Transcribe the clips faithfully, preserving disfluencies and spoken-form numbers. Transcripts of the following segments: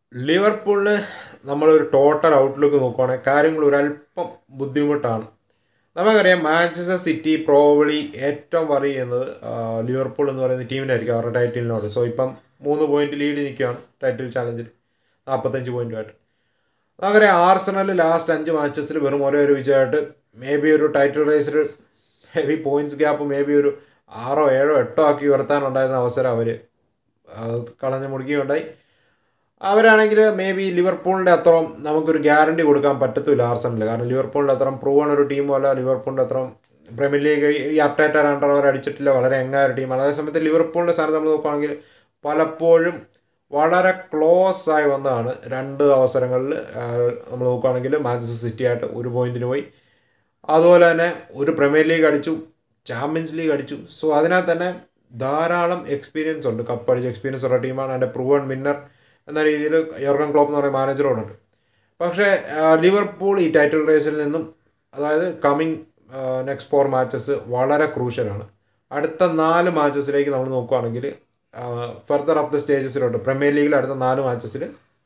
ലിവർപൂളിന് നമ്മളൊരു total outlook നോക്കുവാണെങ്കിൽ കാര്യങ്ങൾ ഒരല്പം ബുദ്ധിമുട്ടാണ്. നമുക്കറിയാം മാഞ്ചസ്റ്റർ സിറ്റി പ്രോബബ്ലി ഏറ്റവും വറി ചെയ്യുന്നത് ലിവർപൂൾ എന്ന് പറയുന്ന ടീമിനായിരിക്കും അവരുടെ ടൈറ്റിലിനോട്. സോ ഇപ്പം മൂന്ന് പോയിന്റ് ലീഡ് നിൽക്കുകയാണ് ടൈറ്റിൽ ചാലഞ്ചിൽ നാൽപ്പത്തഞ്ച് പോയിന്റുമായിട്ട്. നമുക്കറിയാം ആർസണൽ ലാസ്റ്റ് അഞ്ച് മാച്ചസിൽ വെറും ഒരേ ഒരു വിജയമായിട്ട് മേ ബി ഒരു ടൈറ്റിൽ റേസിൽ maybe points gap maybe ഒരു ആറോ ഏഴോ എട്ടോ ആക്കി ഉയർത്താനുണ്ടായിരുന്ന അവസരം അവർ കളഞ്ഞു മുടിക്കുകയുണ്ടായി. അവരാണെങ്കിൽ മേ ബി ലിവർപൂളിൻ്റെ അത്രയും നമുക്കൊരു ഗ്യാരണ്ടി കൊടുക്കാൻ പറ്റത്തില്ല ആർസണൽ. കാരണം ലിവർപൂളിൻ്റെ അത്രയും പ്രൂവൺ ഒരു ടീമല്ല, ലിവർപൂളിൻ്റെ അത്രയും പ്രീമിയർ ലീഗ് ഈ അപ്ഡേറ്റർ അണ്ടർ അവർ അടിച്ചിട്ടില്ല, വളരെ എങ്ങായ ഒരു ടീമാണ്. അതേസമയത്ത് ലിവർപൂളിൻ്റെ സ്ഥാനത്ത് നമ്മൾ നോക്കുകയാണെങ്കിൽ പലപ്പോഴും വളരെ ക്ലോസ് ആയി വന്നതാണ് രണ്ട് അവസരങ്ങളിൽ. നമ്മൾ നോക്കുകയാണെങ്കിൽ മാഞ്ചസ്റ്റർ സിറ്റി ആയിട്ട് ഒരു പോയിന്റിന് പോയി, അതുപോലെ തന്നെ ഒരു പ്രീമിയർ ലീഗ് അടിച്ചു, ചാമ്പ്യൻസ് ലീഗ് അടിച്ചു. സോ അതിനകത്ത് തന്നെ ധാരാളം എക്സ്പീരിയൻസ് ഉണ്ട്, കപ്പടിച്ച എക്സ്പീരിയൻസ് ഉള്ള ടീമാണ്. അതിൻ്റെ പ്രൂവൺ വിന്നർ എന്ന രീതിയിൽ യോർഗൻ ക്ലോപ്പ് എന്ന് പറയുന്ന മാനേജറോടുണ്ട്. പക്ഷേ ലിവർപൂൾ ഈ ടൈറ്റിൽ റേസിൽ നിന്നും, അതായത് കമ്മിങ് നെക്സ്റ്റ് ഫോർ മാച്ചസ് വളരെ ക്രൂഷ്യലാണ്. അടുത്ത നാല് മാച്ചസിലേക്ക് നമ്മൾ നോക്കുകയാണെങ്കിൽ ഫർദർ ഓഫ് ദ സ്റ്റേജസിലോട്ട് പ്രീമിയർ ലീഗിൽ അടുത്ത നാല് മാച്ചസിൽ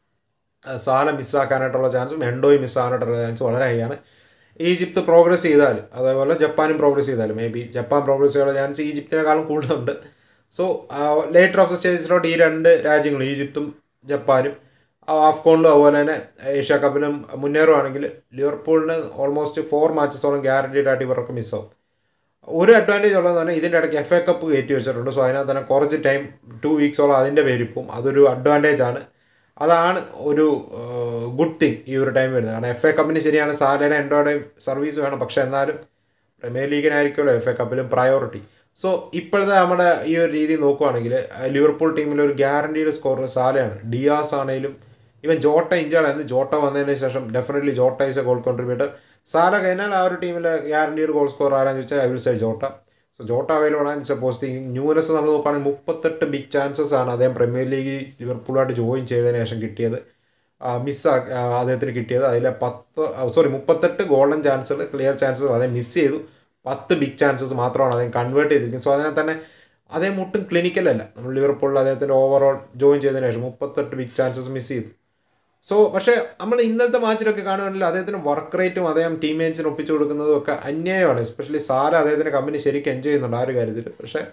സാല മിസ്സാക്കാനായിട്ടുള്ള ചാൻസും എൻഡോയും മിസ്സാകാനായിട്ടുള്ള ചാൻസ് വളരെ ഹൈ ആണ്. ഈജിപ്ത് പ്രോഗ്രസ് ചെയ്താൽ, അതേപോലെ ജപ്പാനും പ്രോഗ്രസ് ചെയ്താലും മേ ബി ജപ്പാൻ പ്രോഗ്രസ് ചെയ്യാനുള്ള ചാൻസ് ഈജിപ്തിനേക്കാളും കൂടുതലുണ്ട്. സോ ലേറ്റർ ഓഫ് ദ സ്റ്റേജസിലോട്ട് ഈ രണ്ട് രാജ്യങ്ങളും ഈജിപ്തും ജപ്പാനും ആഫ്കോണിലും അതുപോലെ തന്നെ ഏഷ്യ കപ്പിലും മുന്നേറുവാണെങ്കിൽ ലിവർപൂളിന് ഓൾമോസ്റ്റ് ഫോർ മാച്ചസോളം ഗ്യാരണ്ടീഡ് ആയിട്ട് ഇവർക്ക് മിസ്സാവും. ഒരു അഡ്വാൻറ്റേജ് ഉള്ളതെന്ന് പറഞ്ഞാൽ ഇതിൻ്റെ ഇടയ്ക്ക് എഫ് എ കപ്പ് കയറ്റി വെച്ചിട്ടുണ്ട്. സോ അതിനകത്ത് തന്നെ കുറച്ച് ടൈം ടു വീക്സോളം അതിൻ്റെ പേരിപ്പം അതൊരു അഡ്വാൻറ്റേജ് ആണ്. അതാണ് ഒരു ഗുഡ് തിങ് ഈ ഒരു ടൈം വരുന്നത്. കാരണം എഫ് എ കപ്പിന് ശരിയാണ് സാലയുടെ എൻഡോയുടെയും സർവീസ് വേണം, പക്ഷേ എന്നാലും പ്രീമിയർ ലീഗിനായിരിക്കുമല്ലോ എഫ് എ കപ്പിലും പ്രയോറിറ്റി. സോ ഇപ്പോഴത്തെ നമ്മുടെ ഈ ഒരു രീതി നോക്കുവാണെങ്കിൽ ലിവർപൂൾ ടീമിൽ ഒരു ഗ്യാരണ്ടീഡ് സ്കോറർ സാലയാണ്. ഡിയാസ് ആണെങ്കിലും ഇവൻ ജോട്ട ഇഞ്ചാടായിരുന്നു. ജോട്ട വന്നതിന് ശേഷം definitely Jota is a goal contributor. Salah കഴിഞ്ഞാൽ ആ ഒരു ടീമിൽ ഗ്യാരണ്ടീഡ് ഗോൾ സ്കോർ ആരാന്ന് ചോദിച്ചാൽ I will say Jota. So Jota available ആണ്. It's a positive Nunez. നമ്മൾ നോക്കുകയാണെങ്കിൽ മുപ്പത്തെട്ട് ബിഗ് ചാൻസസ് ആണ് അദ്ദേഹം പ്രീമിയർ ലീഗ് ലിവർപൂളായിട്ട് ജോയിൻ ചെയ്തതിന് ശേഷം കിട്ടിയത്, മിസ്സാ അദ്ദേഹത്തിന് കിട്ടിയത്. അതിലെ പത്ത് സോറി മുപ്പത്തെട്ട് ഗോൾഡൻ ചാൻസുകൾ ക്ലിയർ ചാൻസസ് അദ്ദേഹം മിസ് ചെയ്തു. പത്ത് ബിഗ് ചാൻസസ് മാത്രമാണ് അദ്ദേഹം കൺവേർട്ട് ചെയ്തിരിക്കുന്നത്. സോ അതിനകത്ത് തന്നെ അദ്ദേഹം ഒട്ടും ക്ലിനിക്കലല്ല. നമ്മൾ ലിവർപൂളിൽ അദ്ദേഹത്തിൻ്റെ ഓവറോൾ ജോയിൻ ചെയ്തതിന് ശേഷം മുപ്പത്തെട്ട് ബിഗ് ചാൻസസ് മിസ് ചെയ്തു. സോ പക്ഷേ നമ്മൾ ഇന്നത്തെ മാച്ചിലൊക്കെ കാണുകയാണെങ്കിൽ അദ്ദേഹത്തിന് വർക്ക് റേറ്റും അദ്ദേഹം ടീംമേറ്റ്സിന് ഒപ്പിച്ചു കൊടുക്കുന്നതും ഒക്കെ അന്യായമാണ്. എസ്പെഷ്യലി സാല അദ്ദേഹത്തിൻ്റെ കമ്പനി ശരിക്കും എൻജോയ് ചെയ്യുന്നുണ്ട് ആ ഒരു കാര്യത്തിൽ. പക്ഷേ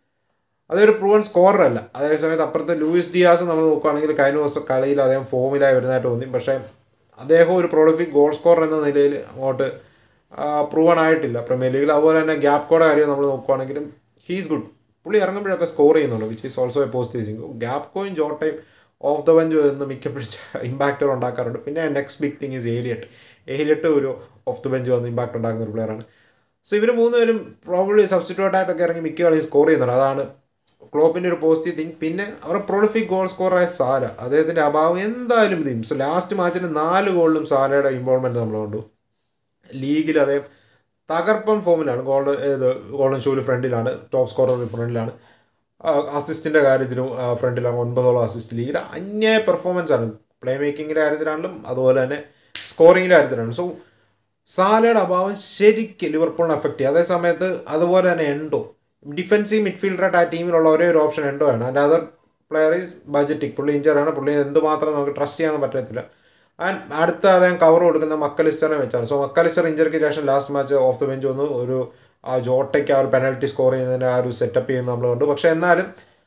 അതൊരു പ്രൂവൺ സ്കോറല്ല. അതേസമയത്ത് അപ്പുറത്ത് ലൂയിസ് ഡിയാസ് നമ്മൾ നോക്കുകയാണെങ്കിൽ കഴിഞ്ഞ ദിവസം കളിയിൽ അദ്ദേഹം ഫോമിലായി വരുന്നതായിട്ട് തോന്നി. പക്ഷേ അദ്ദേഹം ഒരു പ്രൊളിഫിക് ഗോൾ സ്കോറർ എന്ന നിലയിൽ അങ്ങോട്ട് പ്രൂവൺ ആയിട്ടില്ല പ്രീമിയർ ലീഗിൽ. അതുപോലെ തന്നെ ഗ്യാപ് കോയുടെ കാര്യം നമ്മൾ നോക്കുകയാണെങ്കിലും ഹീസ് ഗുഡ്. പുള്ളി ഇറങ്ങുമ്പോഴൊക്കെ സ്കോർ ചെയ്യുന്നുണ്ട്, which is also a positive thing. ഗ്യാപ് കോയും ജോട്ടയും ഓഫ് ദ ബെഞ്ച് എന്ന് മിക്കപ്പിടിച്ച ഇമ്പാക്റ്റുകൾ ഉണ്ടാക്കാറുണ്ട്. പിന്നെ next big thing is Elliott. Elliott ഒരു ഓഫ് ദ ബെഞ്ച് വന്ന് ഇമ്പാക്റ്റ് ഉണ്ടാക്കുന്ന ഒരു പ്ലെയറാണ്. സോ ഇവർ മൂന്നുപേരും പ്രോബ്ലി സബ്സ്റ്റിറ്റ്യൂട്ട് ആയിട്ടൊക്കെ ഇറങ്ങി മിക്ക കളിയും സ്കോർ ചെയ്യുന്നുണ്ട്. അതാണ് ക്ലോപ്പിൻ്റെ ഒരു പോസിറ്റീവ് തിങ്. പിന്നെ അവരുടെ പ്രൊളിഫിക് ഗോൾ സ്കോറായ സാല, അദ്ദേഹത്തിൻ്റെ അഭാവം എന്തായാലും ഇത്. സോ ലാസ്റ്റ് മാച്ചിന് നാല് ഗോളിലും സാലയുടെ ഇൻവോൾവ്മെൻറ്റ് നമ്മൾ കണ്ടു. ലീഗിൽ അദ്ദേഹം തകർപ്പൻ ഫോമിലാണ്. ഗോൾ ഏത് ഗോൾഡൻ ഷൂവിൽ ഫ്രണ്ടിലാണ്, ടോപ്പ് സ്കോറർ ഫ്രണ്ടിലാണ്, അസിസ്റ്റിൻ്റെ കാര്യത്തിലും ഫ്രണ്ടിലാണ്. ഒൻപതോളം അസിസ്റ്റ്. ലീഗിൽ അന്യായ പെർഫോമൻസ് ആണ് പ്ലേ മേക്കിങ്ങിൻ്റെ കാര്യത്തിലാണെങ്കിലും അതുപോലെ തന്നെ സ്കോറിങ്ങിൻ്റെ കാര്യത്തിലാണ്. സോ സാലയുടെ അഭാവം ശരിക്കും ലിവർപൂളിനെ അഫക്റ്റ് ചെയ്യും. അതേ സമയത്ത് അതുപോലെ തന്നെ എൻഡോ ഡിഫൻസീവ് മിഡ്ഫീൽഡറായിട്ട് ആ ടീമിലുള്ള ഒരേ ഒരു ഓപ്ഷൻ എൻഡോ ആണ്. And other player is Bajcetic. പുള്ളി ഇഞ്ചറാണ്. പുള്ളി എന്തുമാത്രം നമുക്ക് ട്രസ്റ്റ് ചെയ്യാൻ പറ്റത്തില്ല. ആൻഡ് അടുത്ത അദ്ദേഹം കവർ കൊടുക്കുന്ന മക്കലിസ്റ്ററിനെ വെച്ചാണ്. സോ മക്കലിസ്റ്റർ ഇഞ്ചറിക്ക് ശേഷം last match off the bench വന്നു ഒരു ആ ജോട്ടയ്ക്ക് ആ ഒരു പെനൽറ്റി സ്കോർ ചെയ്യുന്നതിന് ആ ഒരു സെറ്റപ്പ് ചെയ്യുന്നത് നമ്മൾ കണ്ടു. പക്ഷേ എന്നാലും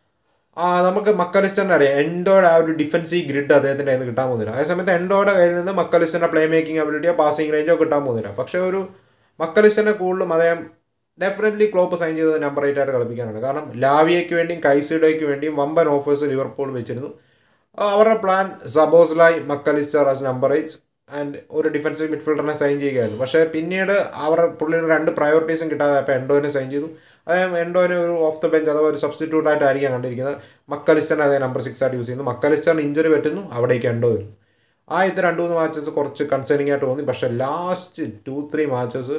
നമുക്ക് മക്കലിസ്റ്ററിനെ അറിയാം എൻഡോയുടെ ആ ഒരു ഡിഫൻസീവ് ഗ്രിഡ് അദ്ദേഹത്തിൻ്റെ കയ്യിൽ നിന്ന് കിട്ടാൻ പോകുന്നില്ല. അതേസമയത്ത് എൻഡോയുടെ കയ്യിൽ നിന്ന് മക്കലിസ്റ്ററിൻ്റെ പ്ലേ മേക്കിംഗ് അബിലിറ്റിയോ പാസിംഗ് റേഞ്ചോ കിട്ടാൻ പോകുന്നില്ല. പക്ഷേ ഒരു മക്കലിസ്റ്ററിനെ കൂടുതലും അദ്ദേഹം ഡെഫിനറ്റ്ലി ക്ലോപ്പ് സൈൻ ചെയ്തത് നമ്പർ എയ്റ്റ് ആയിട്ട് കളിപ്പിക്കാനാണ്. കാരണം ലാവിയയ്ക്ക് വേണ്ടിയും കൈസൈഡോയ്ക്ക് വേണ്ടിയും വമ്പൻ ഓഫേഴ്സ് ലിവർപൂൾ വെച്ചിരുന്നു. അവരുടെ plan Szoboszlai Mac Allister as number eight and ഒരു ഡിഫൻസീവ് മിഡ്ഫീൽഡറിനെ സൈൻ ചെയ്യുകയായിരുന്നു. പക്ഷേ പിന്നീട് അവർ പുള്ളിയുടെ രണ്ട് പ്രയോറിറ്റീസും കിട്ടാതെ അപ്പോൾ എൻഡോനെ സൈൻ ചെയ്തു. അദ്ദേഹം എൻഡോനെ ഒരു ഓഫ് ദ ബെഞ്ച് അഥവാ ഒരു സബ്സ്റ്റിറ്റ്യൂട്ട് ആയിട്ടായിരിക്കാം കണ്ടിരിക്കുന്നത്. മക്കലിസ്റ്ററിനെ അതേ നമ്പർ സിക്സ് ആയിട്ട് യൂസ് ചെയ്യുന്നു. മക്കലിസ്റ്ററിന് ഇഞ്ചറി പറ്റുന്നു, അവിടേക്ക് എൻഡോ വരുന്നു. ആദ്യത്തെ രണ്ട് മൂന്ന് മാച്ചസ് കുറച്ച് കൺസേണിംഗ് ആയിട്ട് തോന്നി. പക്ഷേ last two three matches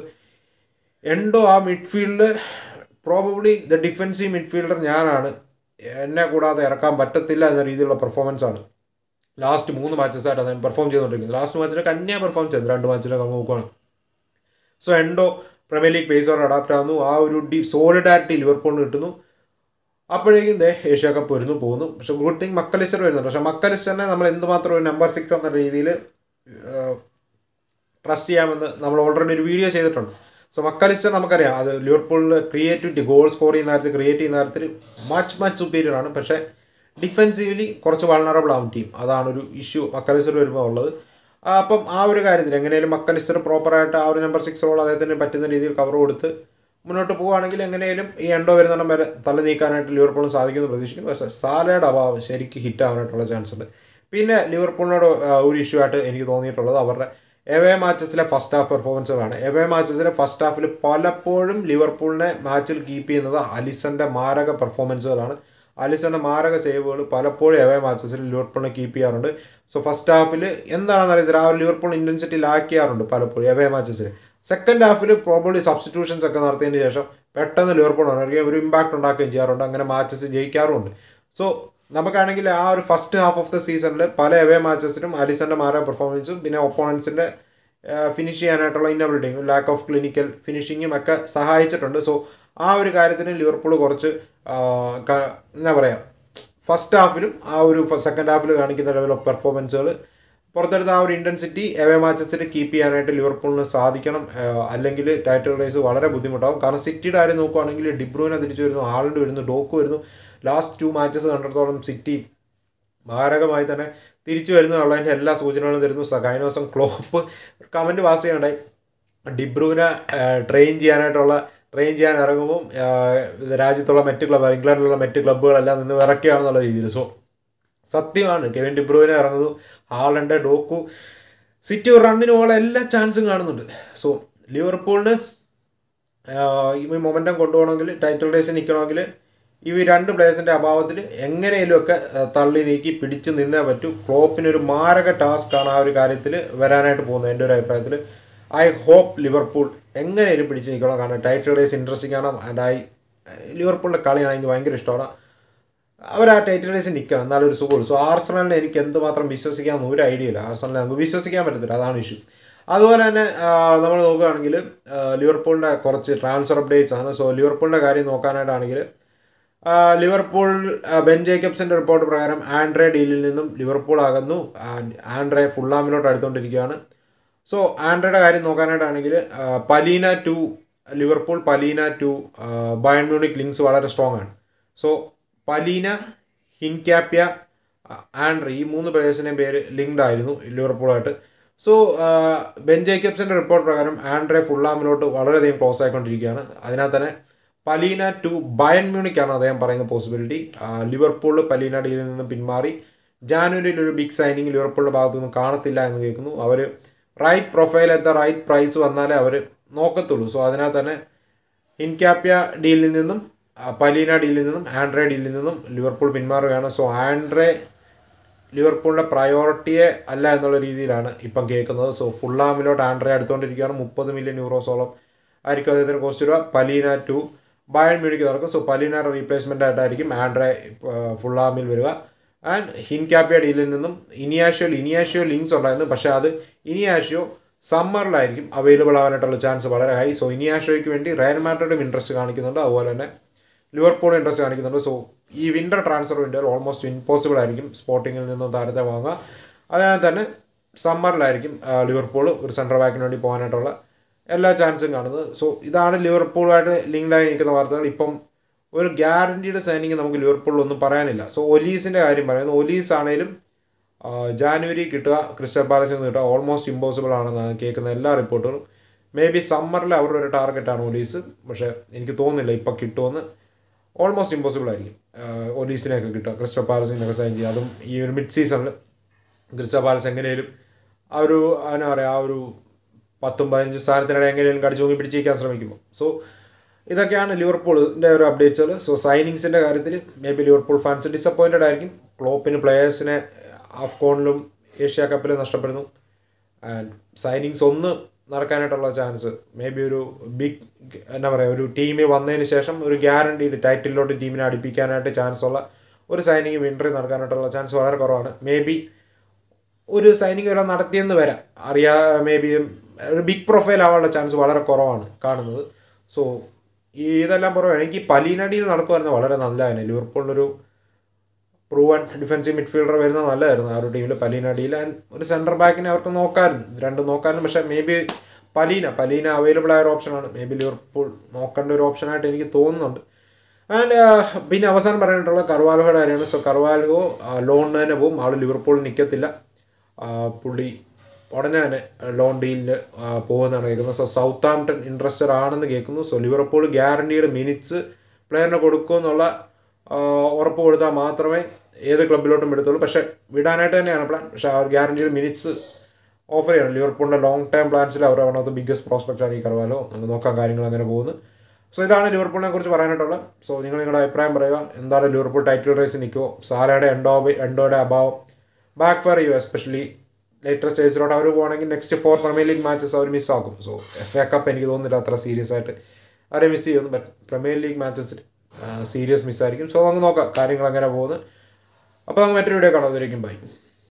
Endo ആ midfield probably the defensive midfielder ഞാനാണ്, എന്നെ കൂടാതെ ഇറക്കാൻ പറ്റത്തില്ല എന്ന രീതിയിലുള്ള പെർഫോമൻസ് ആണ് ലാസ്റ്റ് മൂന്ന് മാച്ചസായിട്ട് അദ്ദേഹം പെർഫോം ചെയ്തുകൊണ്ടിരിക്കുന്നത്. ലാസ്റ്റ് മാച്ചിലൊക്കെ അന്യ പെർഫോം ചെയ്തു രണ്ട് മാച്ചിലൊക്കെ നോക്കുകയാണ്. സോ എൻഡോ പ്രീമിയർ ലീഗ് പേസോട് അഡാപ്റ്റ് ആകുന്നു. ആ ഒരു ഡി സോളിഡാരിറ്റി ലിവർപൂളിന് കിട്ടുന്നു. അപ്പോഴേക്കും ദേ ഏഷ്യ കപ്പ് വരുന്നു പോകുന്നു. പക്ഷേ ഗുഡ് തിങ് മക്കലിസ്റ്റർ വരുന്നുണ്ട്. പക്ഷേ മക്കലിസ്റ്ററിനെ നമ്മൾ എന്തുമാത്രം ഒരു നമ്പർ സിക്സ് എന്ന രീതിയിൽ ട്രസ്റ്റ് ചെയ്യാമെന്ന് നമ്മൾ ഓൾറെഡി ഒരു വീഡിയോ ചെയ്തിട്ടുണ്ട്. സോ മക്കലിസ്റ്റർ നമുക്കറിയാം, അത് ലിവർപൂളിൽ ക്രിയേറ്റിവിറ്റി, ഗോൾ സ്കോർ ചെയ്യുന്ന കാര്യത്തിൽ ക്രിയേറ്റ് ചെയ്യുന്ന കാര്യത്തിൽ മച്ച് മച്ച് സുപ്പീരിയർ ആണ്. പക്ഷേ ഡിഫെൻസീവ്ലി കുറച്ച് വൾണറബിൾ ആവും ടീം. അതാണൊരു ഇഷ്യൂ മക്കലിസ്റ്റർ വരുമ്പോൾ ഉള്ളത്. അപ്പം ആ ഒരു കാര്യത്തിൽ എങ്ങനെയും മക്കലിസ്റ്റർ പ്രോപ്പറായിട്ട് ആ ഒരു നമ്പർ സിക്സ് റോൾ അദ്ദേഹത്തിന് പറ്റുന്ന രീതിയിൽ കവർ കൊടുത്ത് മുന്നോട്ട് പോവുകയാണെങ്കിൽ എങ്ങനെയും ഈ എൻഡോ വരുന്നിടം വരെ തള്ളി നീക്കാനായിട്ട് ലിവർപൂളിന് സാധിക്കുമെന്ന് പ്രതീക്ഷിക്കുന്നു. പക്ഷേ സാലയുടെ അഭാവം ശരിക്കും ഹിറ്റ് ആവാനായിട്ടുള്ള ചാൻസ് ഉണ്ട്. പിന്നെ ലിവർപൂളിനോട് ഒരു ഇഷ്യൂ ആയിട്ട് എനിക്ക് തോന്നിയിട്ടുള്ളത് അവരുടെ എവേ മാച്ചസിലെ ഫസ്റ്റ് ഹാഫ് പെർഫോമൻസുകളാണ്. എവേ മാച്ചസിലെ ഫസ്റ്റ് ഹാഫിൽ പലപ്പോഴും ലിവർപൂളിനെ മാച്ചിൽ കീപ്പ് ചെയ്യുന്നത് അലിസന്റെ മാരക പെർഫോമൻസുകളാണ്. അലിസന്റെ മാരക സേവുകൾ പലപ്പോഴും എവേ മാച്ചസിൽ ലിവർപൂളിനെ കീപ്പ് ചെയ്യാറുണ്ട്. സോ ഫസ്റ്റ് ഹാഫിൽ എന്താണെന്ന് അറിയത്തില്ല, ആ ഒരു ലിവർപൂൾ ഇൻറ്റൻസിറ്റി ലാക്ക് ചെയ്യാറുണ്ട് പലപ്പോഴും എവേ മാച്ചസിൽ. സെക്കൻഡ് ഹാഫിൽ പ്രോബബ്ലി സബ്സ്റ്റിറ്റ്യൂഷൻസ് ഒക്കെ നടത്തിയതിന് ശേഷം പെട്ടെന്ന് ലിവർപൂൾ ഉണരുകയും ഒരു ഇമ്പാക്ട് ഉണ്ടാക്കുകയും ചെയ്യാറുണ്ട്. അങ്ങനെ മാച്ചസ് ജയിക്കാറുമുണ്ട്. സോ നമുക്കാണെങ്കിൽ ആ ഒരു ഫസ്റ്റ് ഹാഫ് ഓഫ് ദ സീസണിൽ പല എവേ മാച്ചസിനും അലിസന്റെ മാരക പെർഫോമൻസും പിന്നെ ഒപ്പോണൻസിൻ്റെ ഫിനിഷ് ചെയ്യാനായിട്ടുള്ള ഇന്നബിലിറ്റിയും ലാക്ക് ഓഫ് ക്ലിനിക്കൽ ഫിനിഷിങ്ങും ഒക്കെ സഹായിച്ചിട്ടുണ്ട്. സോ ആ ഒരു കാര്യത്തിന് ലിവർപൂൾ കുറച്ച് എന്താ പറയുക, ഫസ്റ്റ് ഹാഫിലും ആ ഒരു സെക്കൻഡ് ഹാഫിൽ കാണിക്കുന്ന ലെവൽ ഓഫ് പെർഫോമൻസുകൾ പുറത്തെടുത്ത ആ ഒരു ഇൻറ്റൻസിറ്റി എവേ മാച്ചസിൽ കീപ്പ് ചെയ്യാനായിട്ട് ലിവർപൂളിന് സാധിക്കണം. അല്ലെങ്കിൽ ടൈറ്റിൽ റേസ് വളരെ ബുദ്ധിമുട്ടാവും. കാരണം സിറ്റിയുടെ കാര്യം നോക്കുകയാണെങ്കിൽ ഡിബ്രൂനെ തിരിച്ചു വരുന്നു, ഹാളണ്ട് വരുന്നു, ഡോക്ക് വരുന്നു. ലാസ്റ്റ് ടു മാച്ചസ് കണ്ടിടത്തോളം സിറ്റി മാരകമായി തന്നെ തിരിച്ചു വരുന്നു എന്നുള്ളതിൻ്റെ എല്ലാ സൂചനകളും തരുന്നു. കഴിഞ്ഞ ദിവസം ക്ലോപ്പ് കമൻറ്റ് പാസ് ചെയ്യണ്ടായി, ഡിബ്രൂനെ ട്രെയിൻ ചെയ്യാനായിട്ടുള്ള ട്രെയിൻ ചെയ്യാൻ ഇറങ്ങുമ്പോൾ രാജ്യത്തുള്ള മറ്റ് ക്ലബ്ബ്, ഇംഗ്ലണ്ടിലുള്ള മറ്റ് ക്ലബ്ബുകളെല്ലാം നിന്ന് വിറക്കുകയാണെന്നുള്ള രീതിയിൽ. സോ സത്യമാണ്, കെവിൻ ഡിബ്രൂനെ ഇറങ്ങുന്നു, ഹാളണ്ട്, ഡോക്കു, സിറ്റി ഒരു റണ്ണിന് പോകാനുള്ള എല്ലാ ചാൻസും കാണുന്നുണ്ട്. സോ ലിവർപൂളിന് ഈ മൊമെൻറ്റം കൊണ്ടുപോകണമെങ്കിൽ, ടൈറ്റിൽ റേസ് നിൽക്കണമെങ്കിൽ ഈ രണ്ട് പ്ലേയേഴ്സിൻ്റെ അഭാവത്തിൽ എങ്ങനെയെങ്കിലുമൊക്കെ തള്ളി നീക്കി പിടിച്ച് നിന്നേ പറ്റൂ. ക്ലോപ്പിനൊരു മാരക ടാസ്ക്കാണ് ആ ഒരു കാര്യത്തിൽ വരാനായിട്ട് പോകുന്നത്. എൻ്റെ ഒരു അഭിപ്രായത്തിൽ ഐ ഹോപ്പ് ലിവർപൂൾ എങ്ങനെയും പിടിച്ച് നിൽക്കണം. കാരണം ടൈറ്റിൽ റേസ് ഇൻട്രസ്റ്റിംഗ് ആണ്. ആൻഡ് ഐ ലിവർപൂളിൻ്റെ കളിയാണ് എനിക്ക് ഭയങ്കര ഇഷ്ടമാണ്. അവർ ആ ടൈറ്റിൽ റേസിൽ നിൽക്കണം, എന്നാലൊരു സുഖമുള്ളൂ. സോ ആർസണലിനെ എനിക്ക് എന്തുമാത്രം വിശ്വസിക്കാമെന്ന് ഒരു ഐഡിയ ഇല്ല. ആർസണലിനെ നമുക്ക് വിശ്വസിക്കാൻ പറ്റത്തില്ല, അതാണ് ഇഷ്യൂ. അതുപോലെ തന്നെ നമ്മൾ നോക്കുകയാണെങ്കിൽ ലിവർപൂളിൻ്റെ കുറച്ച് ട്രാൻസ്ഫർ അപ്ഡേറ്റ്സ് ആണ്. സോ ലിവർപൂളിൻ്റെ കാര്യം നോക്കാനായിട്ടാണെങ്കിൽ ലിവർപൂൾ ബെൻ ജേക്കബ്സിൻ്റെ റിപ്പോർട്ട് പ്രകാരം ആൻഡ്രെ ഡീലിൽ നിന്നും ലിവർപൂൾ അകന്നു. ആൻഡ്രെ ഫുള്ളാമിലോട്ട് അടുത്തുകൊണ്ടിരിക്കുകയാണ്. സോ ആൻഡ്രയുടെ കാര്യം നോക്കാനായിട്ടാണെങ്കിൽ Palhinha to Liverpool, Palhinha to Bayern Munich links വളരെ സ്ട്രോങ് ആണ്. സോ പലീന, ഹിൻക്യാപ്യ, ആൻഡ്രെ ഈ മൂന്ന് പ്ലേയേഴ്സിൻ്റെയും പേര് ലിങ്ക്ഡ് ആയിരുന്നു ലിവർപൂളായിട്ട്. സോ ബെൻ ജേക്കബ്സിൻ്റെ റിപ്പോർട്ട് പ്രകാരം ആൻഡ്രെ ഫുള്ളാമിലോട്ട് വളരെയധികം ക്ലോസ് ആയിക്കൊണ്ടിരിക്കുകയാണ്. അതിനകത്ത് തന്നെ പലീന ടു ബയൺ മ്യൂണിക്കാണ് അദ്ദേഹം പറയുന്ന പോസിബിലിറ്റി. ലിവർപൂൾ പലീന ഡീലിൽ നിന്ന് പിന്മാറി. ജാനുവരിയിൽ ഒരു ബിഗ് സൈനിങ് ലിവർപൂളിൻ്റെ ഭാഗത്തു നിന്നും കാണത്തില്ല എന്ന് കേൾക്കുന്നു. അവർ right profile at the right price വന്നാലേ അവർ നോക്കത്തുള്ളൂ. സോ അതിനകത്ത് തന്നെ ഹിൻക്യാപ്യ ഡീലിൽ നിന്നും പലീന ഡീലിൽ നിന്നും ആൻഡ്രെ ഡീലിൽ നിന്നും ലിവർപൂൾ പിന്മാറുകയാണ്. സോ ആൻഡ്രെ ലിവർപൂളിൻ്റെ പ്രയോറിറ്റിയെ അല്ല എന്നുള്ള രീതിയിലാണ് ഇപ്പം കേൾക്കുന്നത്. സോ ഫുള്ളാമിലോട്ട് ആൻഡ്രെ അടുത്തുകൊണ്ടിരിക്കുകയാണ്. മുപ്പത് മില്യൺ യൂറോസോളം ആയിരിക്കും അദ്ദേഹത്തിന് കോസ്റ്റ് വരിക. പലീന ടു ബയൺ മ്യൂണിക്ക് നടക്കും. സോ പലീനയുടെ റീപ്ലേസ്മെൻ്റ് ആയിട്ടായിരിക്കും ആൻഡ്രെ ഫുള്ളാമിൽ വരിക. ആൻഡ് ഹിൻക്യാപ്യ ഡീലിൽ നിന്നും ഇനിയാഷ്യോ ഇനിയാഷ്യോ ലിങ്ക്സ് ഉണ്ടായിരുന്നു. പക്ഷേ അത് ഇനിയാഷ്യോ സമ്മറിലായിരിക്കും അവൈലബിൾ ആവാനായിട്ടുള്ള ചാൻസ് വളരെ ഹൈ. സോ ഇനിയാഷ്യോയ്ക്ക് വേണ്ടി റയൽ മാഡ്രിഡും ഇൻട്രസ്റ്റ് കാണിക്കുന്നുണ്ട്, അതുപോലെ തന്നെ ലിവർപൂളും ഇൻട്രസ്റ്റ് കാണിക്കുന്നുണ്ട്. സോ ഈ വിൻ്റർ ട്രാൻസ്ഫർ വിൻഡോയിൽ ഓൾമോസ്റ്റ് ഇമ്പോസിബിൾ ആയിരിക്കും സ്പോർട്ടിങ്ങിൽ നിന്നും താരത്തെ വാങ്ങുക. അതിനാൽ തന്നെ സമ്മറിലായിരിക്കും ലിവർപൂൾ ഒരു സെൻട്രൽ ബാക്കിന് വേണ്ടി പോകാനായിട്ടുള്ള എല്ലാ ചാൻസും കാണുന്നത്. സോ ഇതാണ് ലിവർപൂളുമായിട്ട് ലിങ്ക്ഡായി നിൽക്കുന്ന വാർത്തകൾ. ഇപ്പം ഒരു ഗ്യാരണ്ടീഡ് സൈനിങ് നമുക്ക് ലിവർപൂളിലൊന്നും പറയാനില്ല. സോ ഒലീസിൻ്റെ കാര്യം പറയുന്നത്, ഒലീസ് ആണെങ്കിലും ജാനുവരി കിട്ടുക, ക്രിസ്റ്റൽ പാലസിൽ നിന്ന് കിട്ടുക ഓൾമോസ്റ്റ് ഇമ്പോസിബിൾ ആണെന്നാണ് കേൾക്കുന്ന എല്ലാ റിപ്പോർട്ടുകളും. മേ ബി സമ്മറിൽ അവരുടെ ഒരു ടാർഗറ്റാണ് ഒലീസ്, പക്ഷേ എനിക്ക് തോന്നുന്നില്ല ഇപ്പം കിട്ടുമെന്ന്. ഓൾമോസ്റ്റ് ഇമ്പോസിബിൾ ആയിരിക്കും ഒലീസിനെയൊക്കെ കിട്ടുക, ക്രിസ്റ്റൽ പാലസിൽ നിന്നൊക്കെ സൈൻ ചെയ്യുക. അതും ഈ ഒരു മിഡ് സീസണിൽ ക്രിസ്റ്റൽ പാലസ് എങ്ങനെയും ആ ഒരു എന്താ പറയുക ആ ഒരു പത്തും പതിനഞ്ച് സ്ഥാനത്തിനിടെ എങ്ങനെയും കടിച്ചു നോക്കി പിടിച്ചിരിക്കാൻ ശ്രമിക്കുമ്പോൾ. സോ ഇതൊക്കെയാണ് ലിവർപൂളിൻ്റെ ഒരു അപ്ഡേറ്റ്സുകൾ. സോ സൈനിങ്സിൻ്റെ കാര്യത്തിൽ maybe Liverpool fans disappointed ആയിരിക്കും. ക്ലോപ്പിന് പ്ലെയേഴ്സിനെ അഫ്കോണിലും ഏഷ്യ കപ്പിലും നഷ്ടപ്പെടുന്നു. ആൻഡ് സൈനിങ്സ് ഒന്ന് നടക്കാനായിട്ടുള്ള ചാൻസ് മേ ബി ഒരു ബിഗ് എന്താ പറയുക ഒരു ടീമിൽ വന്നതിന് ശേഷം ഒരു ഗ്യാരണ്ടീഡ് ടൈറ്റിലോട്ട് ടീമിനെ അടുപ്പിക്കാനായിട്ട് ചാൻസ് ഉള്ള ഒരു സൈനിങ് വിൻ്റർ നടക്കാനായിട്ടുള്ള ചാൻസ് വളരെ കുറവാണ്. മേ ബി ഒരു സൈനിങ് വരെ നടത്തിയെന്ന് വരാം, അറിയാ മേ ബി ഒരു ബിഗ് പ്രൊഫൈൽ ആവാനുള്ള ചാൻസ് വളരെ കുറവാണ് കാണുന്നത്. സോ ഈ ഇതെല്ലാം പുറമെ എനിക്ക് പലീനടിയിൽ നടക്കുമായിരുന്നു വളരെ നല്ലതായിരുന്നു. ലിവർപൂളിനൊരു പ്രൂവൻ ഡിഫൻസീവ് മിഡ്ഫീൽഡർ വരുന്നത് നല്ലതായിരുന്നു ആ ഒരു ടീമിൽ പലീനടിയിൽ. ആൻഡ് ഒരു സെൻറ്റർ ബാക്കിനെ അവർക്ക് നോക്കാമായിരുന്നു, രണ്ടും നോക്കാമായിരുന്നു. പക്ഷേ maybe Palhinha Palhinha available ആയ ഒരു ഓപ്ഷനാണ്. മേ ബി ലിവർപൂൾ നോക്കേണ്ട ഒരു ഓപ്ഷനായിട്ട് എനിക്ക് തോന്നുന്നുണ്ട്. ആൻഡ് പിന്നെ അവസാനം പറയാനായിട്ടുള്ള കർവാലോയുടെ കാര്യമാണ്. സോ കർവാലോ ലോണിന് തന്നെ പോകും, ആൾ ലിവർപൂളിൽ നിൽക്കത്തില്ല. പുള്ളി ഉടനെ തന്നെ ലോൺ ഡീലിന് പോകുന്നതാണ് കേൾക്കുന്നത്. സോ സൗത്ത് ആംപ്ടൺ ഇൻട്രസ്റ്റഡ് ആണെന്ന് കേൾക്കുന്നു. സോ ലിവർപൂൾ ഗ്യാരണ്ടീഡ് മിനിറ്റ്സ് പ്ലെയറിന് കൊടുക്കുമെന്നുള്ള ഉറപ്പ് കൊടുത്താൽ മാത്രമേ ഏത് ക്ലബിലോട്ടും എടുത്തുള്ളൂ. പക്ഷേ വിടാനായിട്ട് തന്നെയാണ് പ്ലാൻ. പക്ഷേ ആ ഗ്യാരണ്ടീഡ് മിനിറ്റ്സ് ഓഫർ ചെയ്യണം. ലിവർപൂളിൻ്റെ ലോങ് ടൈം പ്ലാൻസിൽ അവർ വൺ ഓഫ് ദ ബിഗ്ഗസ്റ്റ് പ്രോസ്പെക്റ്റാണ് ഈ കർവാലോ. നമുക്ക് നോക്കാൻ കാര്യങ്ങൾ അങ്ങനെ പോകുന്നു. സോ ഇതാണ് ലിവർപൂളിനെ കുറിച്ച് പറയാനായിട്ടുള്ളത്. സോ നിങ്ങൾ നിങ്ങളുടെ അഭിപ്രായം പറയുക. എന്താണ് ലിവർപൂൾ ടൈറ്റിൽ റേസ് നിൽക്കുമോ? സാലയുടെ എൻഡോ എൻഡോയുടെ അഭാവം ബാക്ക് ഫയർ ചെയ്യുമോ? എസ്പെഷ്യലി ലേറ്റർ സ്റ്റേജിലോട്ട് അവർ പോകുകയാണെങ്കിൽ next four premier league matches അവർ മിസ്സാക്കും. സോ എഫ് എ കപ്പ് എനിക്ക് തോന്നുന്നില്ല അത്ര സീരിയസ് ആയിട്ട് അവരെ മിസ് ചെയ്യുന്നു. But premier league matches serious മിസ്സായിരിക്കും. സോ നമുക്ക് നോക്കാം കാര്യങ്ങൾ അങ്ങനെ പോകുന്നു. അപ്പോൾ നമുക്ക് മറ്റൊരു വീഡിയോ കാണാം. അതിലേക്കും ബൈ.